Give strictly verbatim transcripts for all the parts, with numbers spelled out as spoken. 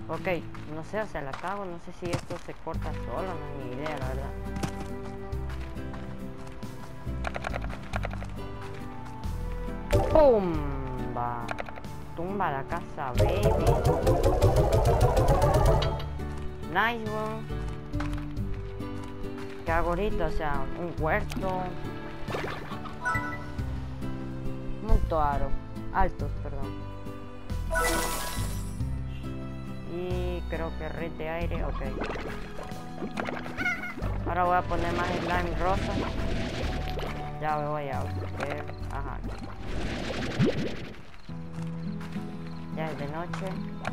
Ok, no sé, o sea, la cago, no sé si esto se corta solo, no hay ni idea, la verdad. ¡Pumba! Tumba la casa, baby. Nice one. ¿Qué hago ahorita? O sea, un huerto. Mucho aro. Altos, perdón. Y creo que red de aire, ok. Ahora voy a poner más slime rosa. Ya me voy a ver. Ajá. Ya es de noche.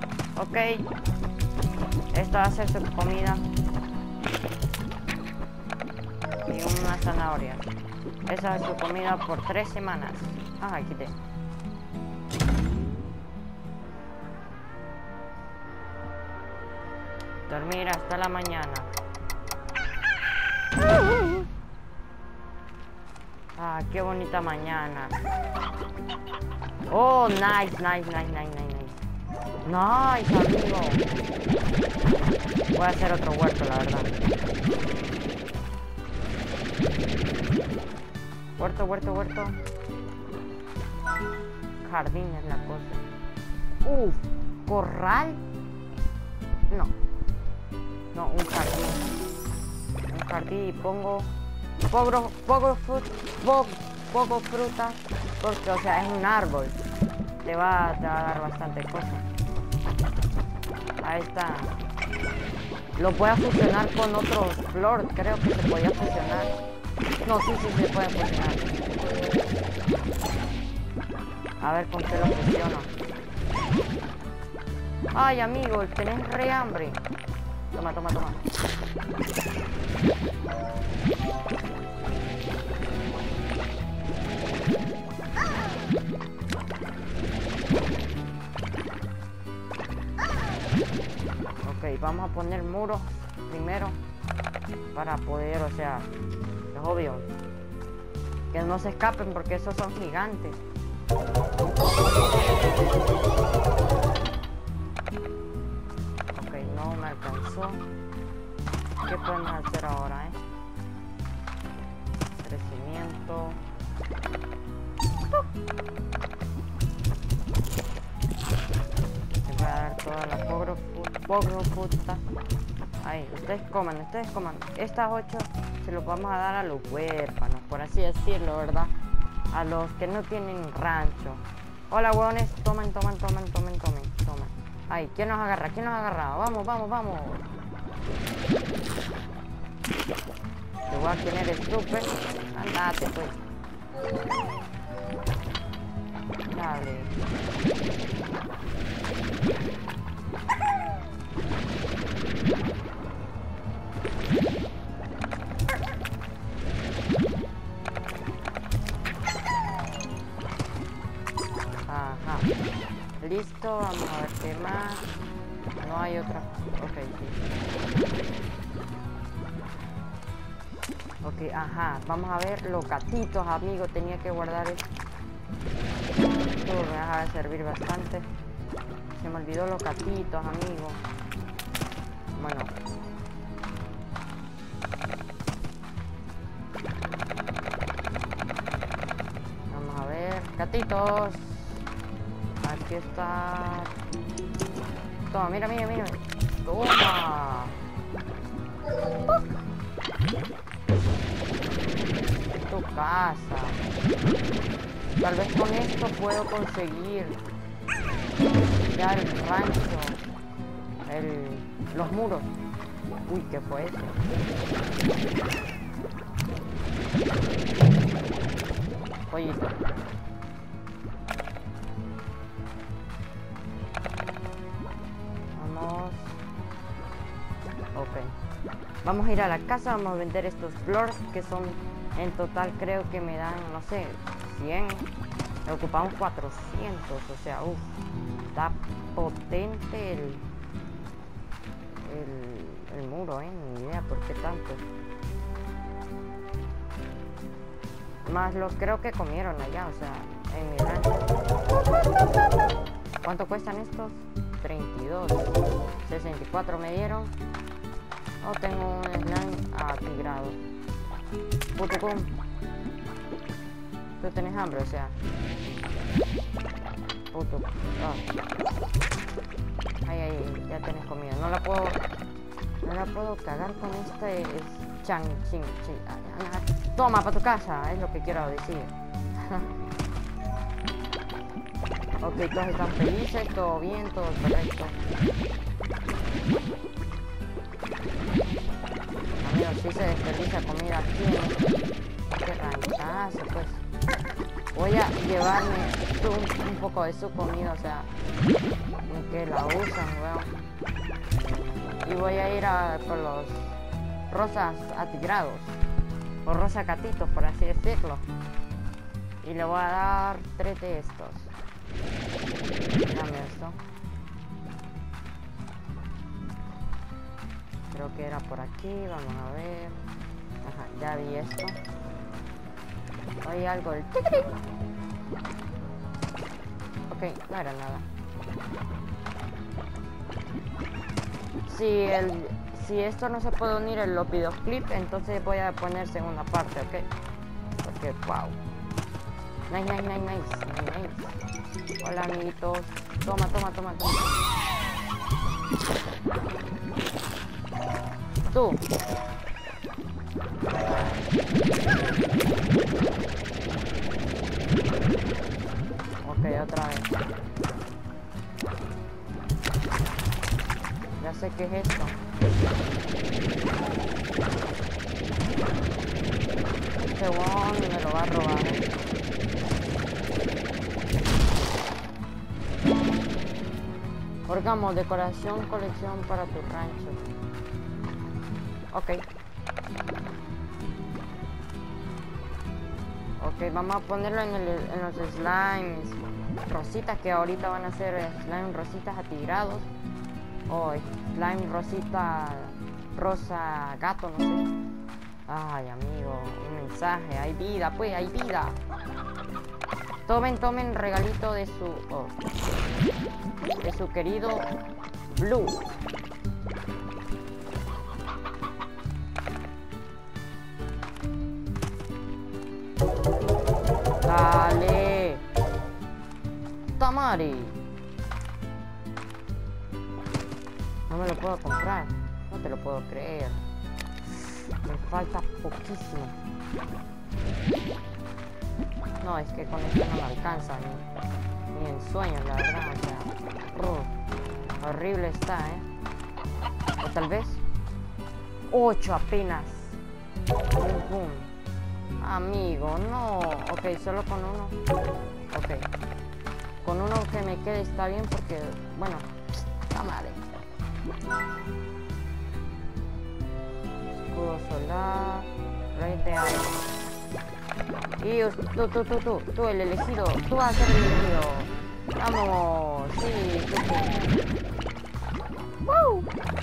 Ok. Esto va a ser su comida. Y una zanahoria. Esa es su comida por tres semanas. Ajá, quité. Dormir hasta la mañana. Ah, qué bonita mañana. Oh, nice, nice, nice, nice, nice, nice. Nice, amigo. Voy a hacer otro huerto, la verdad. Huerto, huerto, huerto. Jardín es la cosa. Uf, corral. No. No, un jardín. Un jardín y pongo poco, poco, frut, poco, poco fruta. Porque, o sea, es un árbol. Te va, te va a dar bastante cosas. Ahí está. Lo voy a fusionar con otro flor. Creo que se podía fusionar. No, sí, sí se puede fusionar. A ver con qué lo fusiono. Ay, amigo, tenés re hambre. Toma, toma, toma. Ok, vamos a poner muros primero para poder, o sea, es obvio que no se escapen porque esos son gigantes. Ok, no me alcanzó. ¿Qué podemos hacer ahora, eh? Crecimiento. Les voy a dar toda la pogro fruta. Ahí, ustedes coman, ustedes coman. Estas ocho se los vamos a dar a los huérfanos, por así decirlo, ¿verdad? A los que no tienen rancho. Hola, huevones, tomen, tomen, tomen, tomen, tomen, tomen. Ay, ¿quién nos agarra? ¿Quién nos agarra? Vamos, vamos, vamos. Igual, ¿quién eres tú, pues? Andate, pues. Dale. Ajá. Listo, vamos a ver qué más. No hay otra. Ok, sí. Ok, ajá. Vamos a ver los gatitos, amigos. Tenía que guardar esto. Esto me deja de servir bastante. Se me olvidó los gatitos, amigos. Bueno. Vamos a ver. Gatitos. Aquí está. Toma, mira, mira, mira. Toma. Tu casa. Tal vez con esto puedo conseguir ya el rancho. El, los muros. Uy, ¿qué fue eso? Pollito. Vamos. Ok. Vamos a ir a la casa, vamos a vender estos flores que son en total, creo que me dan, no sé, cien. Le ocupamos cuatrocientos, o sea, uff. Está potente el, el, el muro, eh, ni idea por qué tanto. Más los creo que comieron allá, o sea, en mi rancho. ¿Cuánto cuestan estos? treinta y dos. sesenta y cuatro me dieron. Oh, tengo un slime atigrado. Puto pum. Tú tenés hambre, o sea. Puto. Oh. Ay, ay, ya tenés comida. No la puedo... No la puedo cagar con este chan, chin, chin. Toma, para tu casa, es lo que quiero decir. Ok, todos están felices, todo bien, todo correcto. Amigos, si se desperdicia comida aquí, qué ranchazo, pues. Voy a llevarme un, un poco de su comida, o sea, que la usan, weón. Y voy a ir a por los rosas atigrados, o rosa gatitos, por así decirlo. Y le voy a dar tres de estos. Dame esto. Creo que era por aquí, vamos a ver. Ajá, ya vi esto. Hay algo del tigre. Ok, no era nada. Si el si esto no se puede unir en los videoclips, entonces voy a poner segunda parte, ok. Porque wow. Nice, nice, nice, nice, nice. Hola, amiguitos. Toma, toma, toma, toma. Tú. Ok, otra vez. Ya sé qué es esto. Este one me lo va a robar, ¿eh? Orgamos, decoración, colección para tu rancho. Ok. Ok, vamos a ponerlo en, el, en los slimes rositas, que ahorita van a ser slime rositas atigrados. O slime rosita, rosa gato, no sé. Ay, amigo, un mensaje. Hay vida, pues, hay vida. Tomen, tomen regalito de su... Oh, de su querido Blue. Dale. Tamari. No me lo puedo comprar. No te lo puedo creer. Me falta poquísimo. No, es que con esto no me alcanza ni, ni en sueños, la verdad. O sea, uh, horrible está, ¿eh? O tal vez ocho apenas. Boom, boom. Amigo, no. Ok, solo con uno. Ok. Con uno que me quede está bien porque, bueno, está mal. Escudo solar. Rey de agua. Y tú, tú, tú, tú, tú, el elegido. Tú vas a ser el elegido. Vamos. Sí, tú, tú. ¡Wow!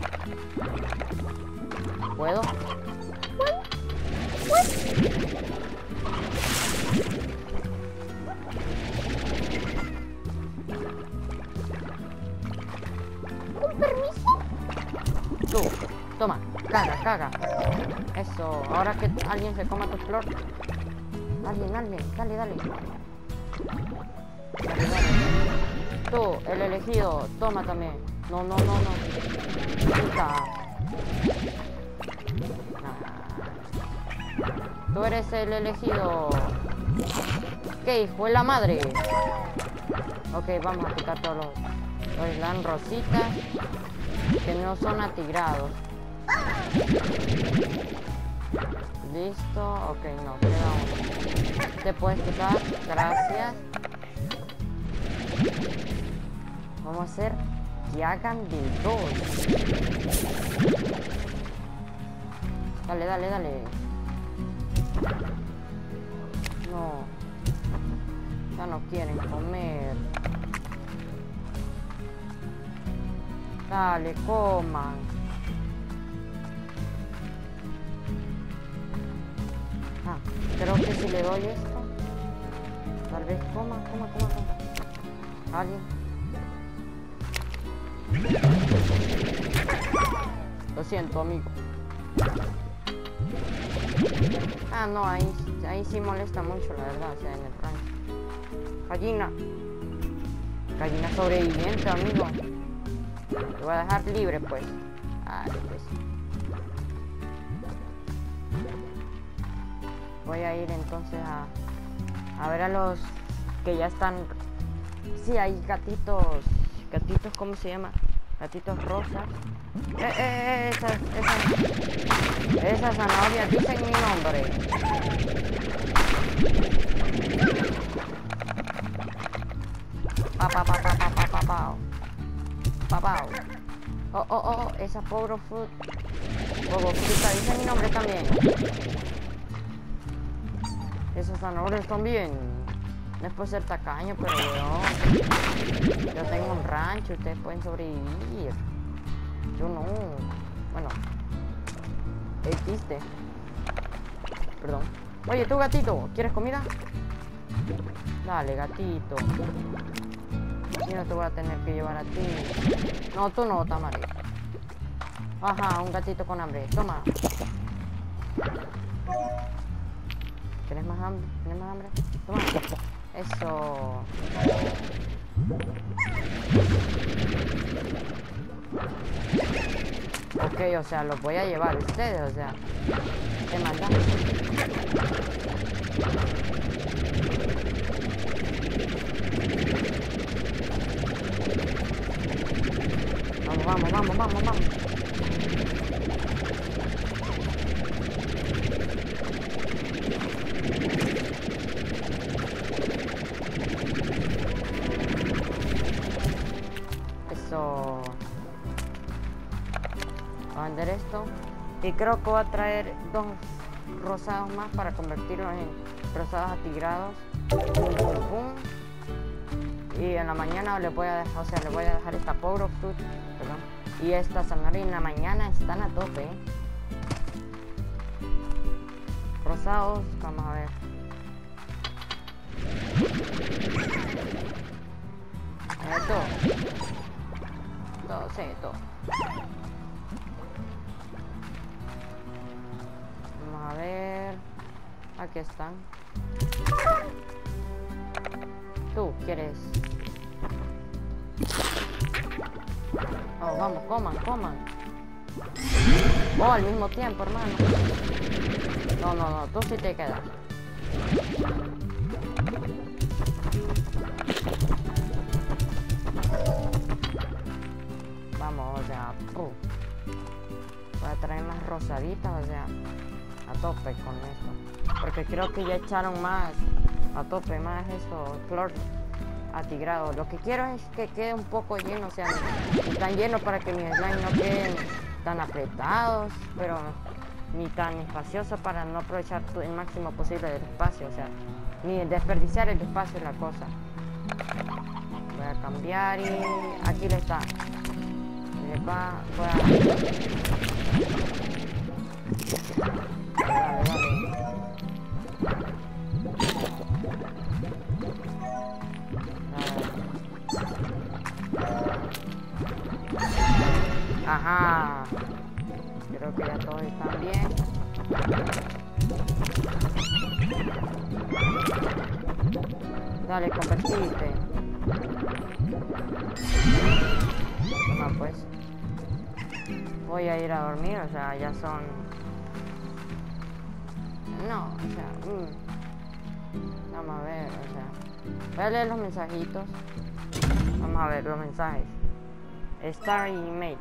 ¿Puedo? ¿Puedo? ¿Puedo? ¿Un permiso? Tú, toma, caga, caga. Eso, ahora que alguien se coma tu flor. Alguien, alguien, dale, dale. Dale, dale. Tú, el elegido, toma también. No, no, no, no. Quita. Tú eres el elegido. ¿Qué hijo de la madre? Ok, vamos a quitar todos los, los slime rositas que no son atigrados. Listo, ok, no, queda uno. Te puedes quitar, gracias. Vamos a hacer que hagan del dos. Dale, dale, dale. No. Ya no quieren comer. Dale, coman. Ah, creo que si le doy esto, tal vez coma, coma, coma, coma. ¿Alguien? Lo siento, amigo. Ah, no, ahí, ahí sí molesta mucho, la verdad, o sea, en el rancho. Gallina. Gallina sobreviviente, amigo. Te voy a dejar libre, pues. Ay, pues. Voy a ir entonces a, a ver a los que ya están. Sí, hay gatitos. Gatitos, ¿cómo se llama? Gatitos rosas. Eh, eh, esas, esas, esas zanahorias dicen mi nombre. Pa, pa, pa, pa, pa, pa, pa, pa. Pa, pa. Oh, oh, oh, esa pobre fruit. Pobre fruta, dice mi nombre también. Esos zanahorias también. No es por ser tacaño, pero yo, yo tengo un rancho, ustedes pueden sobrevivir. Yo no. Bueno. Existe. Perdón. Oye, tú gatito, ¿quieres comida? Dale, gatito. Si no te voy a tener que llevar a ti. No, tú no, Tamari. Ajá, un gatito con hambre. Toma. ¿Tienes más hambre? ¿Tienes más hambre? Toma. Eso. Ok, o sea, los voy a llevar ustedes, o sea. ¿Qué manda? Vamos, vamos, vamos, vamos, vamos. Eso. Voy a vender esto. Y creo que voy a traer dos rosados más para convertirlos en rosados atigrados. Pum, pum, pum. Y en la mañana les voy a dejar, o sea, les voy a dejar esta power fruit, perdón, y esta zanahoria. En la mañana están a tope, ¿eh? Rosados, vamos a ver. Esto. Todo, sí, todo. Vamos a ver. Aquí están. Tú quieres. Oh, vamos, coman, coman. Oh, al mismo tiempo, hermano. No, no, no, tú sí te quedas. Vamos, o sea, uh. voy a traer más rosaditas, o sea, a tope con esto. Porque creo que ya echaron más, a tope, más eso, flor atigrado. Lo que quiero es que quede un poco lleno, o sea, tan lleno para que mis slime no queden tan apretados, pero ni tan espacioso para no aprovechar el máximo posible del espacio, o sea, ni desperdiciar el espacio es la cosa. Voy a cambiar y aquí le está. Y le va, voy a... Dale, dale. Ajá. Creo que ya todos están bien. Dale, convertite. Toma pues. Voy a ir a dormir, o sea, ya son... No, o sea... Mm. Vamos a ver, o sea... Voy a leer los mensajitos. Vamos a ver los mensajes. Star y email.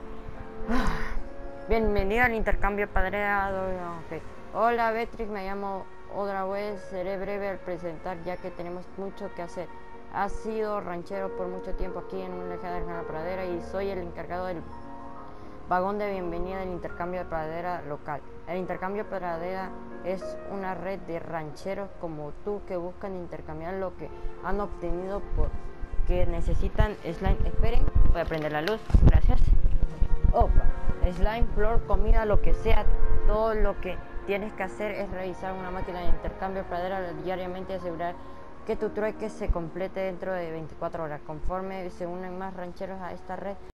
Bienvenido al intercambio padreado. Okay. Hola Beatrix, me llamo otra vez. Seré breve al presentar ya que tenemos mucho que hacer. Has sido ranchero por mucho tiempo aquí en una lejana pradera y soy el encargado del vagón de bienvenida del intercambio de pradera local. El intercambio pradera es una red de rancheros como tú que buscan intercambiar lo que han obtenido por que necesitan slime. Esperen, voy a prender la luz. Gracias. Opa, slime, flor, comida, lo que sea. Todo lo que tienes que hacer es revisar una máquina de intercambio pradera diariamente y asegurar que tu trueque se complete dentro de veinticuatro horas. Conforme se unen más rancheros a esta red,